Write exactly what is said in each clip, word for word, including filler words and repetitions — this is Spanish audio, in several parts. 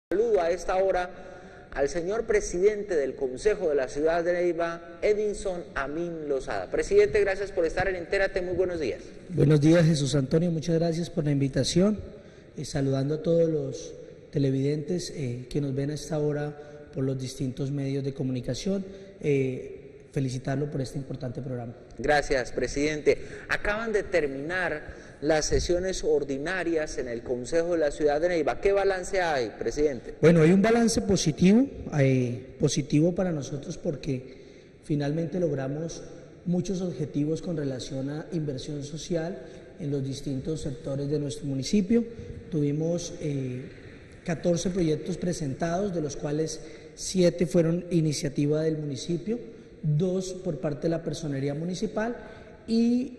Saludo a esta hora al señor presidente del Consejo de la Ciudad de Neiva, Edinson Amin Lozada. Presidente, gracias por estar en Entérate, muy buenos días. Buenos días, Jesús Antonio, muchas gracias por la invitación, eh, saludando a todos los televidentes eh, que nos ven a esta hora por los distintos medios de comunicación, eh, felicitarlo por este importante programa. Gracias, presidente. Acaban de terminar las sesiones ordinarias en el Consejo de la Ciudad de Neiva. ¿Qué balance hay, presidente? Bueno, hay un balance positivo, eh, positivo para nosotros porque finalmente logramos muchos objetivos con relación a inversión social en los distintos sectores de nuestro municipio. Tuvimos eh, catorce proyectos presentados, de los cuales siete fueron iniciativa del municipio, dos por parte de la personería municipal y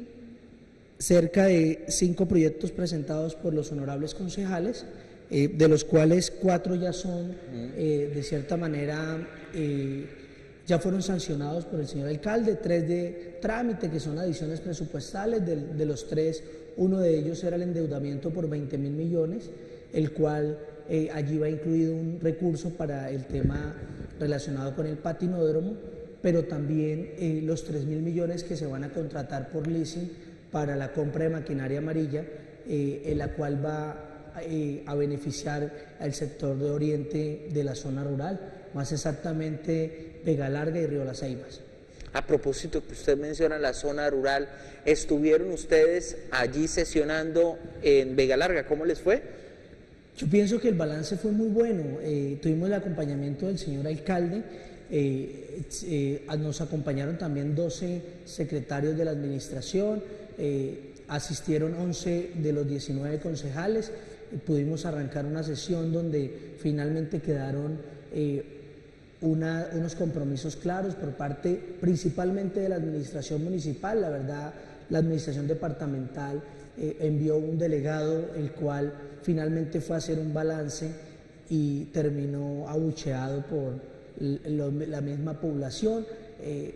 cerca de cinco proyectos presentados por los honorables concejales, eh, de los cuales cuatro ya son, eh, de cierta manera, eh, ya fueron sancionados por el señor alcalde, tres de trámite, que son adiciones presupuestales, de, de los tres, uno de ellos era el endeudamiento por veinte mil millones, el cual eh, allí va incluido un recurso para el tema relacionado con el patinódromo, pero también eh, los tres mil millones que se van a contratar por leasing para la compra de maquinaria amarilla, eh, en la cual va eh, a beneficiar al sector de oriente de la zona rural, más exactamente Vega Larga y Río Las Ceibas. A propósito que usted menciona la zona rural, ¿estuvieron ustedes allí sesionando en Vega Larga? ¿Cómo les fue? Yo pienso que el balance fue muy bueno, eh, tuvimos el acompañamiento del señor alcalde, eh, eh, nos acompañaron también doce secretarios de la administración, eh, asistieron once de los diecinueve concejales, eh, pudimos arrancar una sesión donde finalmente quedaron eh, una, unos compromisos claros por parte principalmente de la administración municipal. La verdad, la administración departamental eh, envió un delegado, el cual finalmente fue a hacer un balance y terminó abucheado por la misma población. Eh,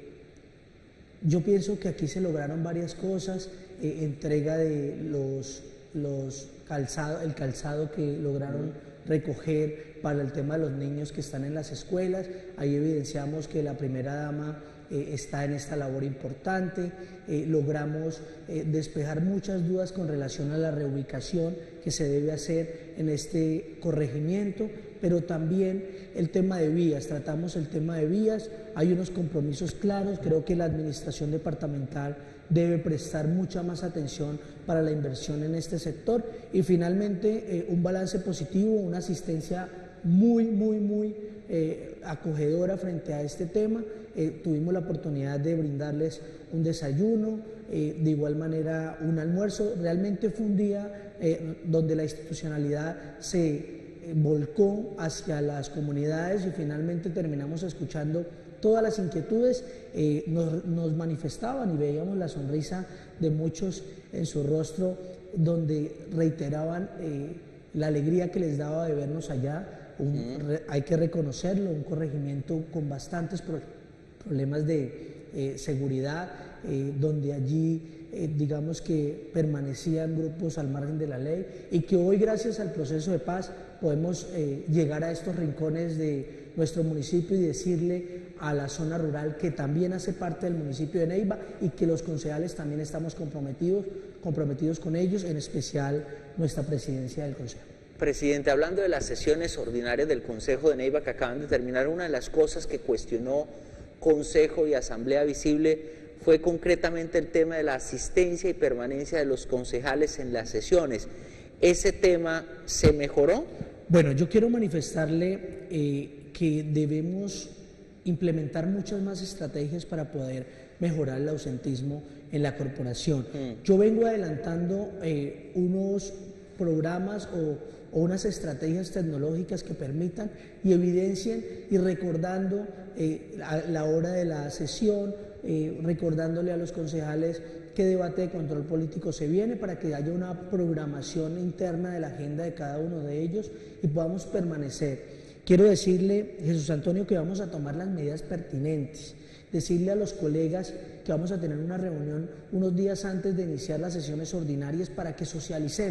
yo pienso que aquí se lograron varias cosas, eh, entrega de los, los calzado, el calzado que lograron recoger para el tema de los niños que están en las escuelas. Ahí evidenciamos que la primera dama eh, está en esta labor importante, eh, logramos eh, despejar muchas dudas con relación a la reubicación que se debe hacer en este corregimiento, pero también el tema de vías, tratamos el tema de vías, hay unos compromisos claros, creo que la administración departamental debe prestar mucha más atención para la inversión en este sector y finalmente eh, un balance positivo, una asistencia muy, muy, muy eh, acogedora frente a este tema. Eh, tuvimos la oportunidad de brindarles un desayuno, eh, de igual manera un almuerzo. Realmente fue un día eh, donde la institucionalidad se eh, volcó hacia las comunidades y finalmente terminamos escuchando todas las inquietudes, eh, nos, nos manifestaban y veíamos la sonrisa de muchos en su rostro, donde reiteraban eh, la alegría que les daba de vernos allá. Un, re, hay que reconocerlo, un corregimiento con bastantes pro, problemas de eh, seguridad, eh, donde allí eh, digamos que permanecían grupos al margen de la ley y que hoy, gracias al proceso de paz, podemos eh, llegar a estos rincones de nuestro municipio y decirle a la zona rural que también hace parte del municipio de Neiva y que los concejales también estamos comprometidos, comprometidos con ellos, en especial nuestra presidencia del Consejo. Presidente, hablando de las sesiones ordinarias del Consejo de Neiva que acaban de terminar, una de las cosas que cuestionó Consejo y Asamblea Visible fue concretamente el tema de la asistencia y permanencia de los concejales en las sesiones. ¿Ese tema se mejoró? Bueno, yo quiero manifestarle eh, que debemos implementar muchas más estrategias para poder mejorar el ausentismo en la corporación. Mm. Yo vengo adelantando eh, unos programas o, o unas estrategias tecnológicas que permitan y evidencien y recordando eh, a la hora de la sesión, eh, recordándole a los concejales qué debate de control político se viene para que haya una programación interna de la agenda de cada uno de ellos y podamos permanecer. Quiero decirle, Jesús Antonio, que vamos a tomar las medidas pertinentes, decirle a los colegas que vamos a tener una reunión unos días antes de iniciar las sesiones ordinarias para que socialicemos,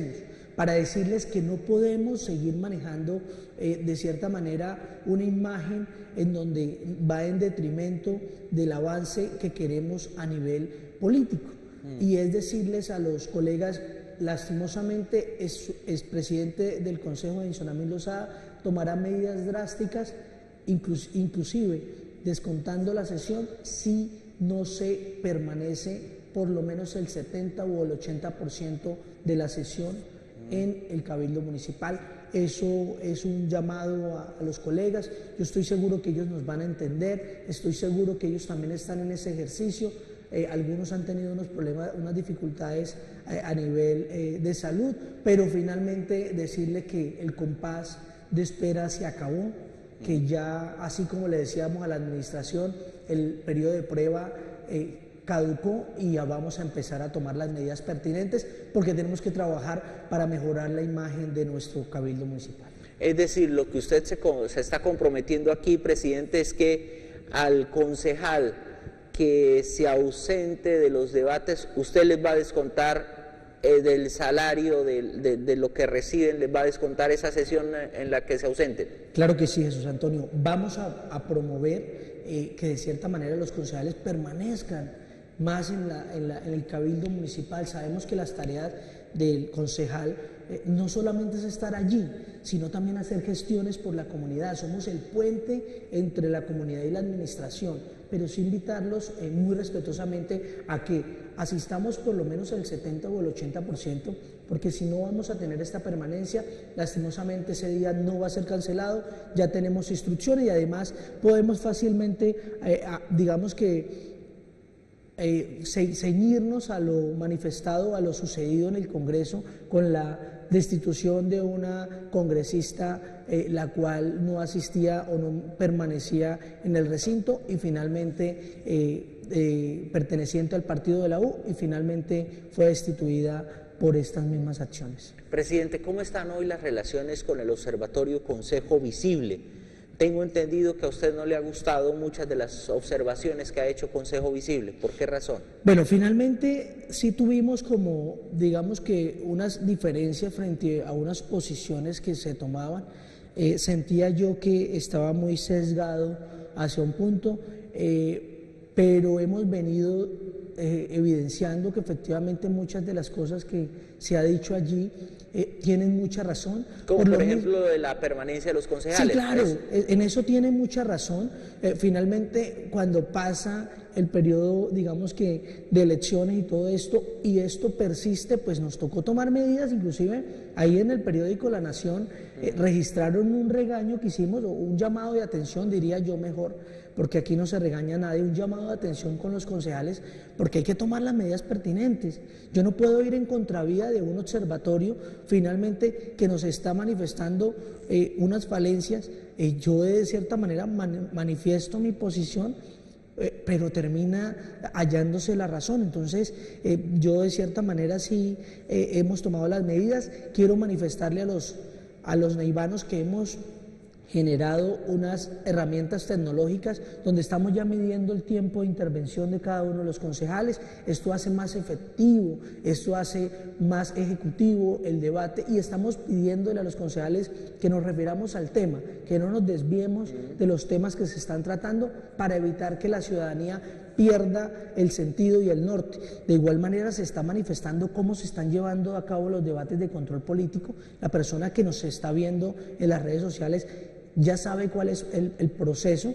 para decirles que no podemos seguir manejando eh, de cierta manera una imagen en donde va en detrimento del avance que queremos a nivel político. Mm. Y es decirles a los colegas, lastimosamente, es, es presidente del Consejo de Insonamin Lozada tomará medidas drásticas, inclus, inclusive descontando la sesión si no se permanece por lo menos el setenta o el ochenta por ciento de la sesión en el Cabildo Municipal. Eso es un llamado a, a los colegas. Yo estoy seguro que ellos nos van a entender, estoy seguro que ellos también están en ese ejercicio. Eh, algunos han tenido unos problemas, unas dificultades eh, a nivel eh, de salud, pero finalmente decirle que el compás de espera se acabó, que ya, así como le decíamos a la administración, el periodo de prueba eh, caducó y ya vamos a empezar a tomar las medidas pertinentes porque tenemos que trabajar para mejorar la imagen de nuestro Cabildo Municipal. Es decir, lo que usted se, se está comprometiendo aquí, presidente, es que al concejal que se ausente de los debates, usted les va a descontar eh, del salario, de, de, de lo que reciben, les va a descontar esa sesión en la que se ausenten. Claro que sí, Jesús Antonio. Vamos a, a promover eh, que de cierta manera los concejales permanezcan más en, la, en, la, en el Cabildo Municipal. Sabemos que las tareas del concejal eh, no solamente es estar allí, sino también hacer gestiones por la comunidad. Somos el puente entre la comunidad y la administración, pero sí invitarlos eh, muy respetuosamente a que asistamos por lo menos el setenta o el ochenta por ciento, porque si no vamos a tener esta permanencia, lastimosamente ese día no va a ser cancelado, ya tenemos instrucciones y además podemos fácilmente, eh, a, digamos que, Eh, ceñirnos a lo manifestado, a lo sucedido en el Congreso con la destitución de una congresista eh, la cual no asistía o no permanecía en el recinto y finalmente eh, eh, perteneciente al partido de la U y finalmente fue destituida por estas mismas acciones. Presidente, ¿cómo están hoy las relaciones con el Observatorio Consejo Visible? Tengo entendido que a usted no le ha gustado muchas de las observaciones que ha hecho Consejo Visible. ¿Por qué razón? Bueno, finalmente sí tuvimos como, digamos que unas diferencias frente a unas posiciones que se tomaban. Eh, sentía yo que estaba muy sesgado hacia un punto, eh, pero hemos venido eh, evidenciando que efectivamente muchas de las cosas que se ha dicho allí Eh, tienen mucha razón. Como por, por ejemplo mismo, de la permanencia de los concejales. Sí, claro, en eso tiene mucha razón. Eh, finalmente, cuando pasa el periodo, digamos que, de elecciones y todo esto, y esto persiste, pues nos tocó tomar medidas, inclusive ahí en el periódico La Nación eh, registraron un regaño que hicimos, o un llamado de atención, diría yo mejor, porque aquí no se regaña a nadie, un llamado de atención con los concejales, porque hay que tomar las medidas pertinentes. Yo no puedo ir en contravía de un observatorio, finalmente, que nos está manifestando eh, unas falencias. Eh, yo de cierta manera man, manifiesto mi posición, eh, pero termina hallándose la razón. Entonces, eh, yo de cierta manera sí eh, hemos tomado las medidas. Quiero manifestarle a los, a los neivanos que hemos generado unas herramientas tecnológicas donde estamos ya midiendo el tiempo de intervención de cada uno de los concejales. Esto hace más efectivo, esto hace más ejecutivo el debate y estamos pidiéndole a los concejales que nos refiramos al tema, que no nos desviemos de los temas que se están tratando para evitar que la ciudadanía pierda el sentido y el norte. De igual manera se está manifestando cómo se están llevando a cabo los debates de control político. La persona que nos está viendo en las redes sociales ya sabe cuál es el, el proceso,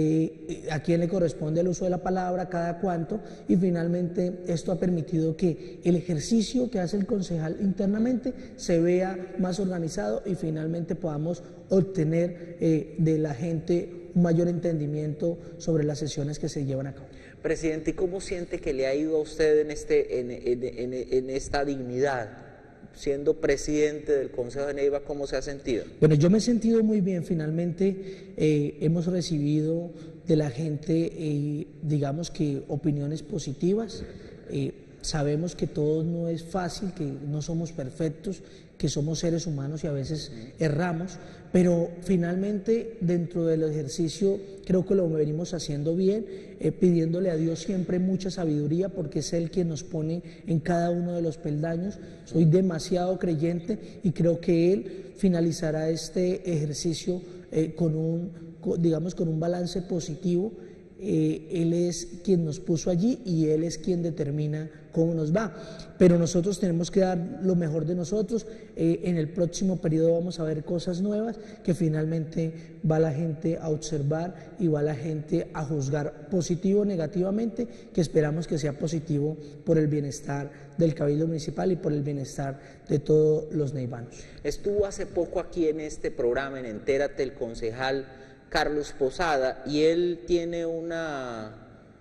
eh, a quién le corresponde el uso de la palabra, cada cuánto, y finalmente esto ha permitido que el ejercicio que hace el concejal internamente se vea más organizado y finalmente podamos obtener eh, de la gente un mayor entendimiento sobre las sesiones que se llevan a cabo. Presidente, ¿y cómo siente que le ha ido a usted en, este, en, en, en, en esta dignidad? Siendo presidente del Consejo de Neiva, ¿cómo se ha sentido? Bueno, yo me he sentido muy bien. Finalmente eh, hemos recibido de la gente, eh, digamos que opiniones positivas. Eh, sabemos que todo no es fácil, que no somos perfectos, que somos seres humanos y a veces erramos, pero finalmente dentro del ejercicio creo que lo venimos haciendo bien, eh, pidiéndole a Dios siempre mucha sabiduría porque es Él quien nos pone en cada uno de los peldaños. Soy demasiado creyente y creo que Él finalizará este ejercicio eh, con un, digamos, con un balance positivo. Eh, él es quien nos puso allí y Él es quien determina cómo nos va, pero nosotros tenemos que dar lo mejor de nosotros. Eh, en el próximo periodo vamos a ver cosas nuevas que finalmente va la gente a observar y va la gente a juzgar positivo o negativamente, que esperamos que sea positivo por el bienestar del Cabildo Municipal y por el bienestar de todos los neivanos. Estuvo hace poco aquí en este programa, en Entérate, el concejal Carlos Posada, y él tiene una,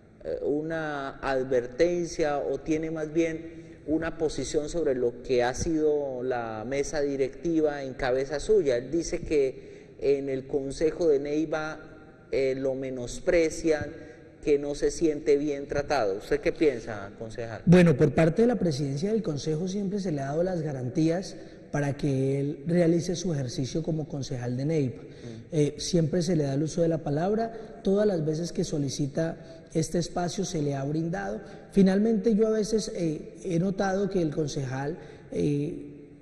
una advertencia o tiene más bien una posición sobre lo que ha sido la mesa directiva en cabeza suya. Él dice que en el Consejo de Neiva eh, lo menosprecian, que no se siente bien tratado. ¿Usted qué piensa, concejal? Bueno, por parte de la presidencia del Consejo siempre se le ha dado las garantías para que él realice su ejercicio como concejal de Neiva. Eh, siempre se le da el uso de la palabra, todas las veces que solicita este espacio se le ha brindado. Finalmente yo a veces eh, he notado que el concejal eh,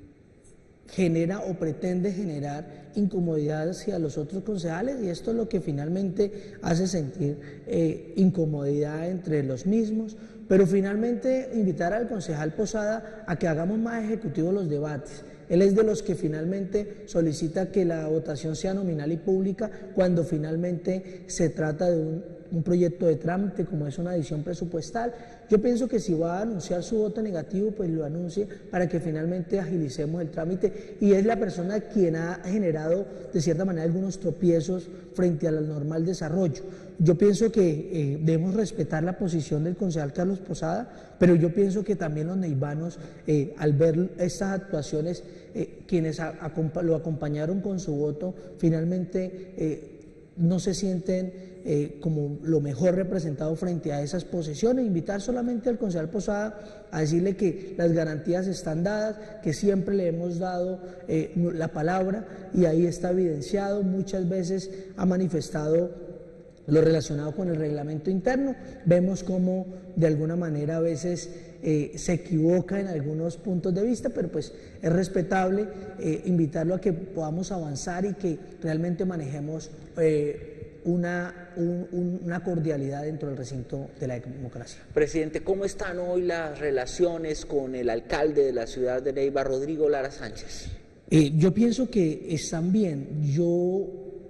genera o pretende generar incomodidad hacia los otros concejales y esto es lo que finalmente hace sentir eh, incomodidad entre los mismos, pero finalmente invitar al concejal Posada a que hagamos más ejecutivos los debates. Él es de los que finalmente solicita que la votación sea nominal y pública cuando finalmente se trata de un, un proyecto de trámite como es una adición presupuestal. Yo pienso que si va a anunciar su voto negativo, pues lo anuncie para que finalmente agilicemos el trámite, y es la persona quien ha generado de cierta manera algunos tropiezos frente al normal desarrollo. Yo pienso que eh, debemos respetar la posición del concejal Carlos Posada, pero yo pienso que también los neivanos, eh, al ver estas actuaciones, eh, quienes a, a, lo acompañaron con su voto, finalmente eh, no se sienten eh, como lo mejor representado frente a esas posiciones. Invitar solamente al concejal Posada a decirle que las garantías están dadas, que siempre le hemos dado eh, la palabra y ahí está evidenciado. Muchas veces ha manifestado lo relacionado con el reglamento interno. Vemos cómo de alguna manera a veces eh, se equivoca en algunos puntos de vista, pero pues es respetable eh, invitarlo a que podamos avanzar y que realmente manejemos eh, una, un, una cordialidad dentro del recinto de la democracia. Presidente, ¿cómo están hoy las relaciones con el alcalde de la ciudad de Neiva, Rodrigo Lara Sánchez? Eh, yo pienso que están bien. Yo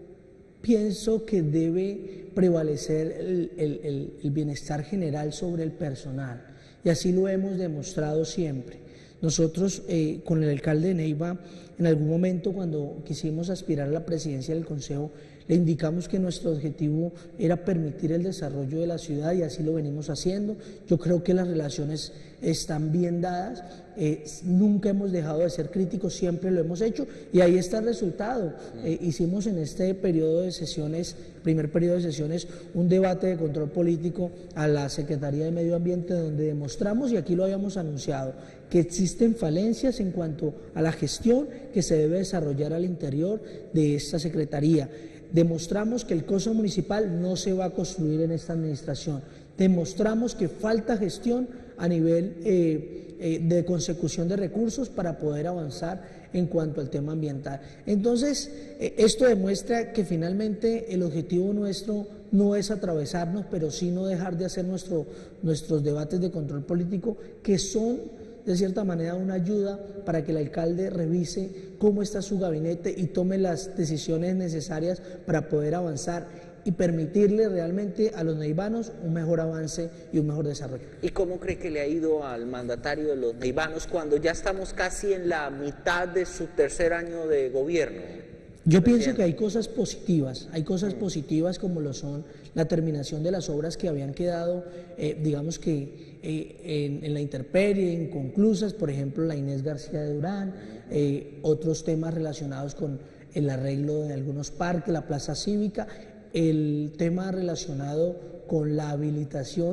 pienso que debe prevalecer el, el, el, el bienestar general sobre el personal, y así lo hemos demostrado siempre. Nosotros eh, con el alcalde de Neiva, en algún momento cuando quisimos aspirar a la presidencia del Consejo, le indicamos que nuestro objetivo era permitir el desarrollo de la ciudad y así lo venimos haciendo. Yo creo que las relaciones están bien dadas, eh, nunca hemos dejado de ser críticos, siempre lo hemos hecho y ahí está el resultado. Eh, hicimos en este periodo de sesiones, primer periodo de sesiones, un debate de control político a la Secretaría de Medio Ambiente donde demostramos, y aquí lo habíamos anunciado, que existen falencias en cuanto a la gestión que se debe desarrollar al interior de esta Secretaría. Demostramos que el costo municipal no se va a construir en esta administración. Demostramos que falta gestión a nivel eh, eh, de consecución de recursos para poder avanzar en cuanto al tema ambiental. Entonces, eh, esto demuestra que finalmente el objetivo nuestro no es atravesarnos, pero sí no dejar de hacer nuestro, nuestros debates de control político, que son de cierta manera una ayuda para que el alcalde revise cómo está su gabinete y tome las decisiones necesarias para poder avanzar y permitirle realmente a los neivanos un mejor avance y un mejor desarrollo. ¿Y cómo cree que le ha ido al mandatario de los neivanos cuando ya estamos casi en la mitad de su tercer año de gobierno? Yo pienso que hay cosas positivas, hay cosas positivas como lo son la terminación de las obras que habían quedado, eh, digamos que eh, en, en la intemperie, inconclusas, por ejemplo la Inés García de Durán, eh, otros temas relacionados con el arreglo de algunos parques, la plaza cívica, el tema relacionado con la habilitación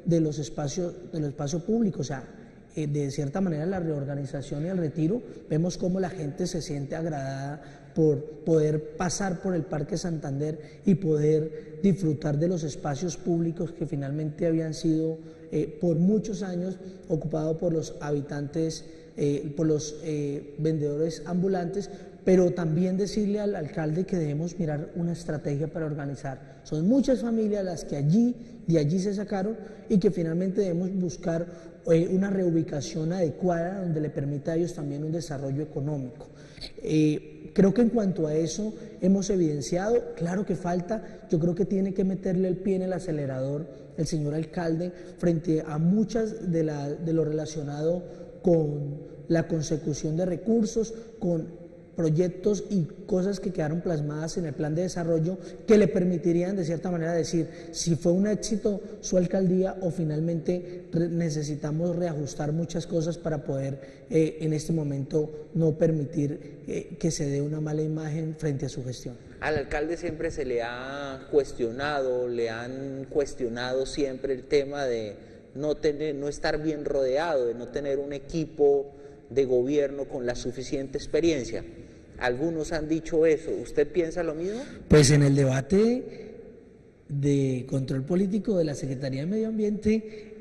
de los espacios, de los espacios públicos, o sea, eh, de cierta manera la reorganización y el retiro, vemos cómo la gente se siente agradada por poder pasar por el Parque Santander y poder disfrutar de los espacios públicos que finalmente habían sido eh, por muchos años ocupados por los habitantes, eh, por los eh, vendedores ambulantes, pero también decirle al alcalde que debemos mirar una estrategia para organizar. Son muchas familias las que allí, de allí se sacaron y que finalmente debemos buscar eh, una reubicación adecuada donde le permita a ellos también un desarrollo económico. Eh, creo que en cuanto a eso hemos evidenciado, claro que falta, yo creo que tiene que meterle el pie en el acelerador el señor alcalde frente a muchas de, la, de lo relacionado con la consecución de recursos, con proyectos y cosas que quedaron plasmadas en el plan de desarrollo que le permitirían de cierta manera decir si fue un éxito su alcaldía o finalmente necesitamos reajustar muchas cosas para poder eh, en este momento no permitir eh, que se dé una mala imagen frente a su gestión. Al alcalde siempre se le ha cuestionado, le han cuestionado siempre el tema de no, tener, no estar bien rodeado, de no tener un equipo de gobierno con la suficiente experiencia. Algunos han dicho eso. ¿Usted piensa lo mismo? Pues en el debate de control político de la Secretaría de Medio Ambiente,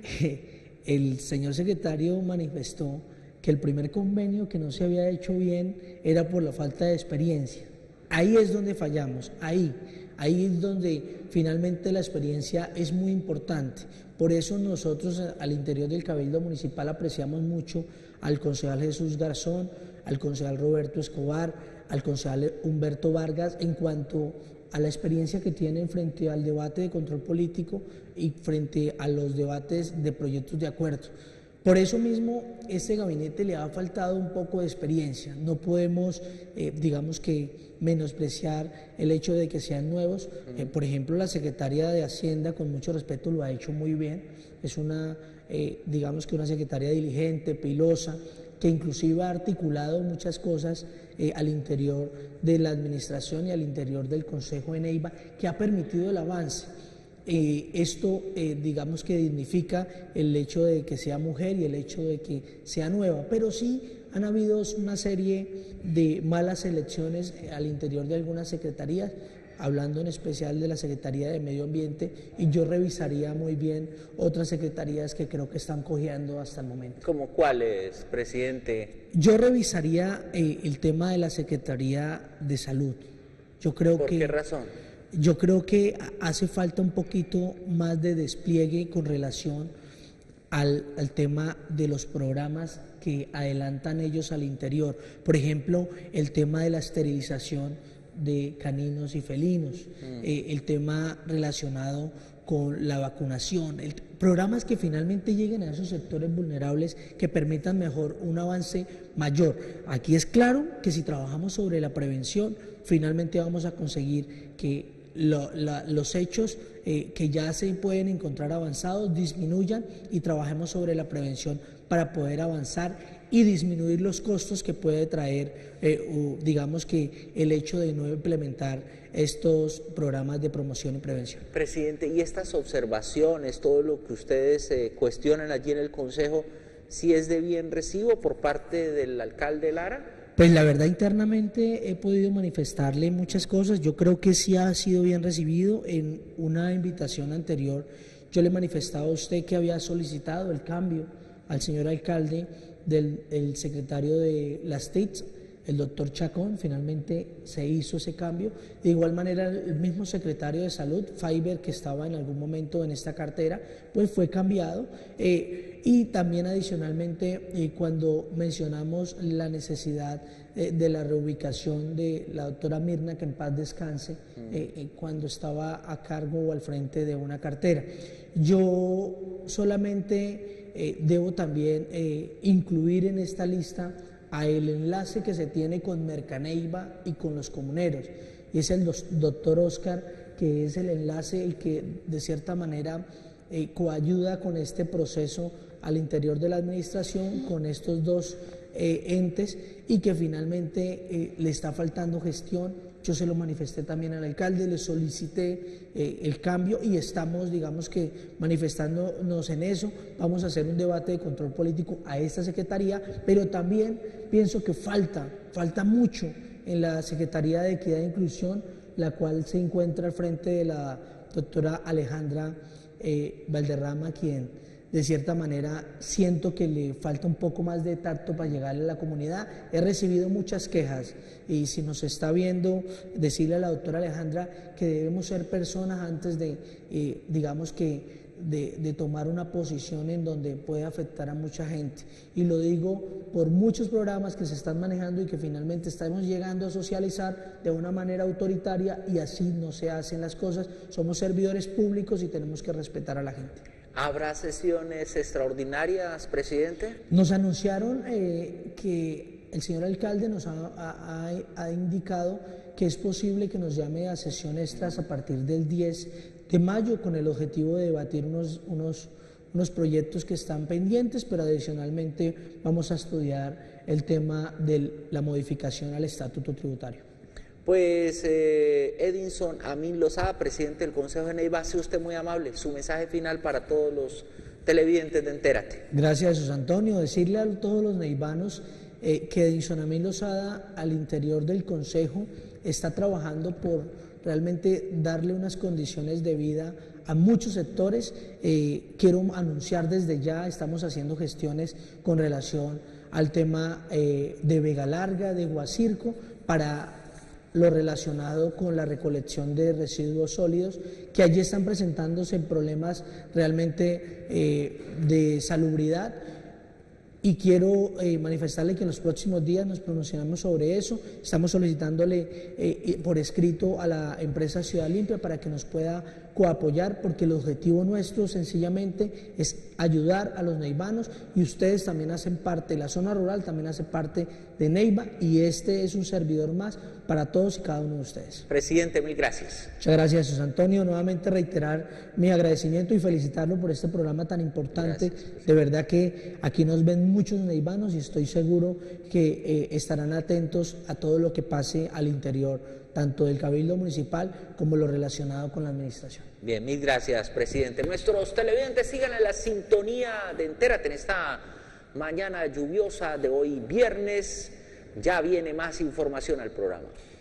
el señor secretario manifestó que el primer convenio que no se había hecho bien era por la falta de experiencia. Ahí es donde fallamos, ahí, ahí es donde finalmente la experiencia es muy importante. Por eso nosotros al interior del Cabildo Municipal apreciamos mucho al concejal Jesús Garzón, al concejal Roberto Escobar, al concejal Humberto Vargas, en cuanto a la experiencia que tienen frente al debate de control político y frente a los debates de proyectos de acuerdo. Por eso mismo, este gabinete le ha faltado un poco de experiencia. No podemos, eh, digamos que, menospreciar el hecho de que sean nuevos. Eh, por ejemplo, la secretaria de Hacienda, con mucho respeto, lo ha hecho muy bien. Es una, eh, digamos que una secretaria diligente, pilosa, que inclusive ha articulado muchas cosas eh, al interior de la administración y al interior del Consejo de Neiva, que ha permitido el avance. Eh, esto, eh, digamos que dignifica el hecho de que sea mujer y el hecho de que sea nueva, pero sí han habido una serie de malas elecciones al interior de algunas secretarías, hablando en especial de la Secretaría de Medio Ambiente, y yo revisaría muy bien otras secretarías que creo que están cojeando hasta el momento. ¿Cómo cuáles, presidente? Yo revisaría eh, el tema de la Secretaría de Salud. Yo creo ¿Por que, qué razón? Yo creo que hace falta un poquito más de despliegue con relación al, al tema de los programas que adelantan ellos al interior. Por ejemplo, el tema de la esterilización de caninos y felinos, mm. eh, el tema relacionado con la vacunación, el, programas que finalmente lleguen a esos sectores vulnerables que permitan mejor un avance mayor. Aquí es claro que si trabajamos sobre la prevención, finalmente vamos a conseguir que Lo, la, los hechos eh, que ya se pueden encontrar avanzados disminuyan y trabajemos sobre la prevención para poder avanzar y disminuir los costos que puede traer, eh, o, digamos que el hecho de no implementar estos programas de promoción y prevención. Presidente, y estas observaciones, todo lo que ustedes eh, cuestionan allí en el Consejo, ¿sí es de bien recibo por parte del alcalde Lara? Pues la verdad, internamente he podido manifestarle muchas cosas. Yo creo que sí ha sido bien recibido. En una invitación anterior yo le manifestaba a usted que había solicitado el cambio al señor alcalde del el secretario de las T I C, el doctor Chacón. Finalmente se hizo ese cambio. De igual manera, el mismo secretario de Salud, Faiber, que estaba en algún momento en esta cartera, pues fue cambiado. Eh, y también adicionalmente, eh, cuando mencionamos la necesidad eh, de la reubicación de la doctora Mirna, que en paz descanse, eh, eh, cuando estaba a cargo o al frente de una cartera. Yo solamente eh, debo también eh, incluir en esta lista a el enlace que se tiene con Mercaneiva y con los comuneros, y es el doctor Oscar, que es el enlace el que de cierta manera eh, coayuda con este proceso al interior de la administración, con estos dos eh, entes, y que finalmente eh, le está faltando gestión yo se lo manifesté también al alcalde, le solicité eh, el cambio y estamos, digamos que, manifestándonos en eso. Vamos a hacer un debate de control político a esta secretaría, pero también pienso que falta, falta mucho en la Secretaría de Equidad e Inclusión, la cual se encuentra al frente de la doctora Alejandra eh, Valderrama, quien de cierta manera siento que le falta un poco más de tacto para llegarle a la comunidad. He recibido muchas quejas y si nos está viendo, decirle a la doctora Alejandra que debemos ser personas antes de, eh, digamos que, de, de tomar una posición en donde puede afectar a mucha gente. Y lo digo por muchos programas que se están manejando y que finalmente estamos llegando a socializar de una manera autoritaria y así no se hacen las cosas. Somos servidores públicos y tenemos que respetar a la gente. ¿Habrá sesiones extraordinarias, presidente? Nos anunciaron eh, que el señor alcalde nos ha, ha, ha indicado que es posible que nos llame a sesión extras a partir del diez de mayo con el objetivo de debatir unos, unos, unos proyectos que están pendientes, pero adicionalmente vamos a estudiar el tema de la modificación al estatuto tributario. Pues eh, Edinson Amin Lozada, presidente del Consejo de Neiva, sea usted muy amable, su mensaje final para todos los televidentes de Entérate. Gracias, Jesús Antonio. Decirle a todos los neivanos eh, que Edinson Amin Lozada al interior del Consejo está trabajando por realmente darle unas condiciones de vida a muchos sectores. Eh, quiero anunciar desde ya, estamos haciendo gestiones con relación al tema eh, de Vega Larga, de Guacirco, para lo relacionado con la recolección de residuos sólidos, que allí están presentándose problemas realmente eh, de salubridad. Y quiero eh, manifestarle que en los próximos días nos pronunciamos sobre eso. Estamos solicitándole eh, por escrito a la empresa Ciudad Limpia para que nos pueda coapoyar, porque el objetivo nuestro sencillamente es ayudar a los neivanos, y ustedes también hacen parte, la zona rural también hace parte de Neiva, y este es un servidor más para todos y cada uno de ustedes. Presidente, mil gracias. Muchas gracias, José Antonio. Nuevamente reiterar mi agradecimiento y felicitarlo por este programa tan importante. Gracias. De verdad que aquí nos ven muchos neivanos y estoy seguro que eh, estarán atentos a todo lo que pase al interior, tanto del Cabildo Municipal como lo relacionado con la administración. Bien, mil gracias, presidente. Nuestros televidentes sigan en la sintonía de Entérate en esta mañana lluviosa de hoy viernes. Ya viene más información al programa.